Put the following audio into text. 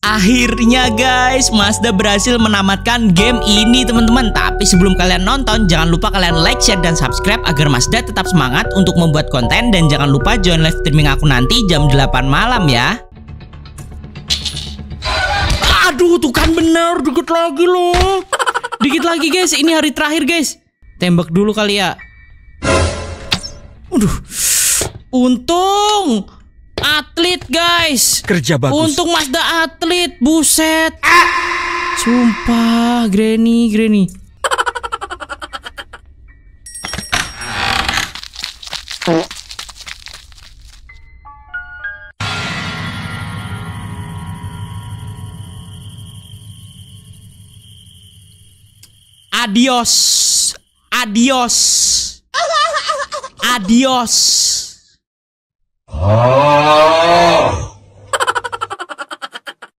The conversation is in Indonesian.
Akhirnya guys, Mazda berhasil menamatkan game ini teman-teman. Tapi sebelum kalian nonton, jangan lupa kalian like, share, dan subscribe agar Mazda tetap semangat untuk membuat konten. Dan jangan lupa join live streaming aku nanti jam 8 malam ya. Aduh, tuh kan bener, dikit lagi loh. Dikit lagi guys, ini hari terakhir guys. Tembak dulu kali ya. Aduh, untung atlet guys. Kerja bagus. Untung Mazda atlet, buset. Sumpah, Granny. Adios.